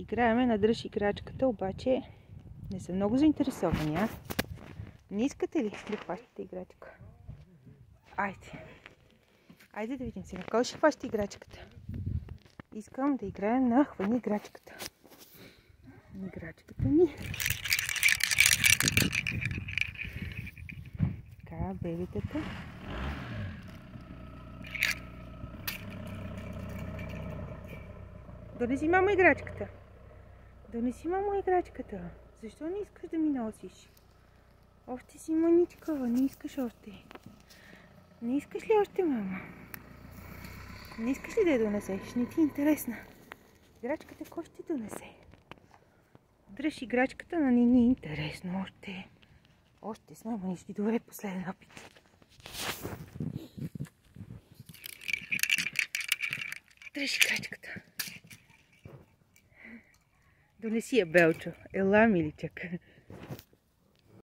играеме на дръж играчката, обаче не са много заинтересовани, а? Не искате ли да хващате играчка? Айде. Айде да видим сега. Кой ще хваща играчката? Искам да играем на хвани играчката. Играчката ни. Така, бебетата. Донеси мамо играчката. Донеси мамо играчката. Защо не искаш да ми носиш? Още си маничка, не искаш още. Не искаш ли още, мама? Не искаш ли да я донесеш? Не ти е интересна. Играчката кой ще донесе? Дръж играчката, но не ни е интересно още. Още сме, ама ще доведе последен опит. Дръж играчката. Донеси я, Белчо. Ела, миличък.